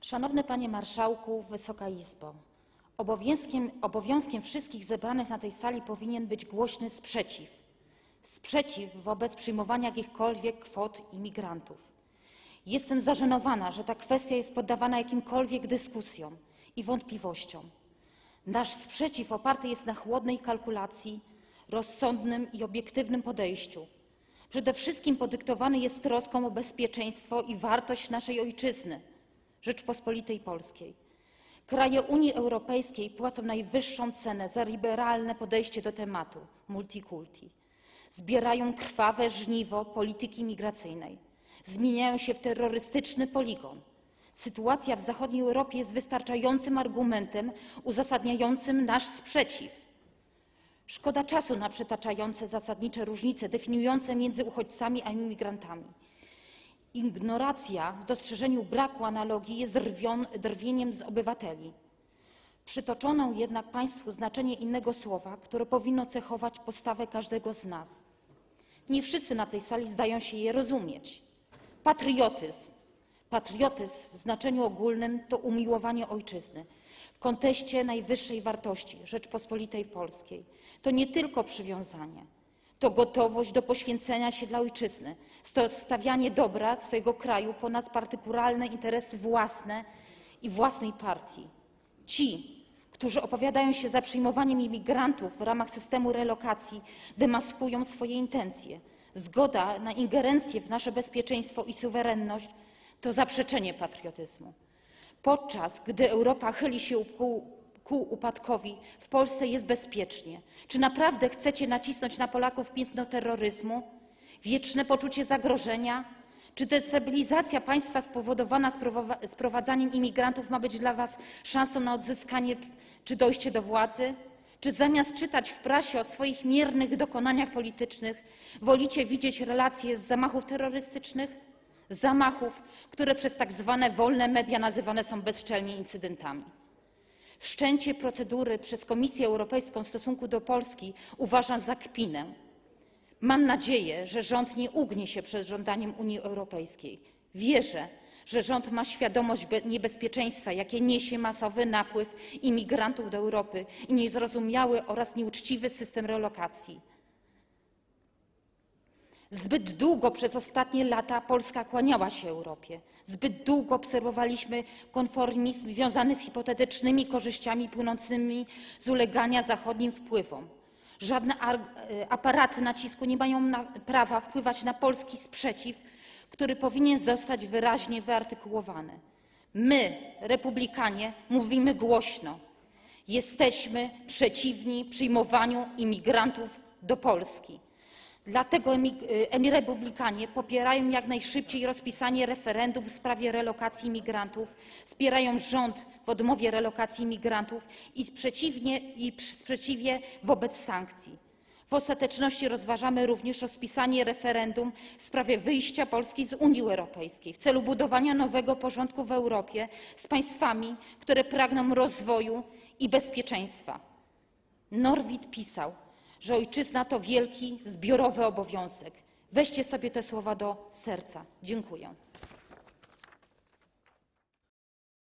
Szanowny Panie Marszałku, Wysoka Izbo! Obowiązkiem wszystkich zebranych na tej sali powinien być głośny sprzeciw. Sprzeciw wobec przyjmowania jakichkolwiek kwot imigrantów. Jestem zażenowana, że ta kwestia jest poddawana jakimkolwiek dyskusjom i wątpliwościom. Nasz sprzeciw oparty jest na chłodnej kalkulacji, rozsądnym i obiektywnym podejściu. Przede wszystkim podyktowany jest troską o bezpieczeństwo i wartość naszej ojczyzny, Rzeczpospolitej Polskiej. Kraje Unii Europejskiej płacą najwyższą cenę za liberalne podejście do tematu multikulti. Zbierają krwawe żniwo polityki migracyjnej. Zmieniają się w terrorystyczny poligon. Sytuacja w zachodniej Europie jest wystarczającym argumentem uzasadniającym nasz sprzeciw. Szkoda czasu na przytaczające zasadnicze różnice definiujące między uchodźcami a imigrantami. Ignoracja w dostrzeżeniu braku analogii jest drwieniem z obywateli. Przytoczono jednak Państwu znaczenie innego słowa, które powinno cechować postawę każdego z nas. Nie wszyscy na tej sali zdają się je rozumieć. Patriotyzm. Patriotyzm w znaczeniu ogólnym to umiłowanie ojczyzny w kontekście najwyższej wartości Rzeczpospolitej Polskiej. To nie tylko przywiązanie. To gotowość do poświęcenia się dla ojczyzny, to stawianie dobra swojego kraju ponad partykularne interesy własne i własnej partii. Ci, którzy opowiadają się za przyjmowaniem imigrantów w ramach systemu relokacji, demaskują swoje intencje. Zgoda na ingerencję w nasze bezpieczeństwo i suwerenność to zaprzeczenie patriotyzmu. Podczas gdy Europa chyli się ku upadkowi, w Polsce jest bezpiecznie. Czy naprawdę chcecie nacisnąć na Polaków piętno terroryzmu? Wieczne poczucie zagrożenia? Czy destabilizacja państwa spowodowana sprowadzaniem imigrantów ma być dla was szansą na odzyskanie czy dojście do władzy? Czy zamiast czytać w prasie o swoich miernych dokonaniach politycznych, wolicie widzieć relacje z zamachów terrorystycznych? Zamachów, które przez tak zwane wolne media nazywane są bezczelnie incydentami. Wszczęcie procedury przez Komisję Europejską w stosunku do Polski uważam za kpinę. Mam nadzieję, że rząd nie ugnie się przed żądaniem Unii Europejskiej. Wierzę, że rząd ma świadomość niebezpieczeństwa, jakie niesie masowy napływ imigrantów do Europy i niezrozumiały oraz nieuczciwy system relokacji. Zbyt długo przez ostatnie lata Polska kłaniała się Europie. Zbyt długo obserwowaliśmy konformizm związany z hipotetycznymi korzyściami płynącymi z ulegania zachodnim wpływom. Żadne aparaty nacisku nie mają prawa wpływać na polski sprzeciw, który powinien zostać wyraźnie wyartykułowany. My, republikanie, mówimy głośno. Jesteśmy przeciwni przyjmowaniu imigrantów do Polski. Dlatego republikanie popierają jak najszybciej rozpisanie referendum w sprawie relokacji imigrantów, wspierają rząd w odmowie relokacji imigrantów i sprzeciwie wobec sankcji. W ostateczności rozważamy również rozpisanie referendum w sprawie wyjścia Polski z Unii Europejskiej w celu budowania nowego porządku w Europie z państwami, które pragną rozwoju i bezpieczeństwa. Norwid pisał, że ojczyzna to wielki, zbiorowy obowiązek. Weźcie sobie te słowa do serca. Dziękuję.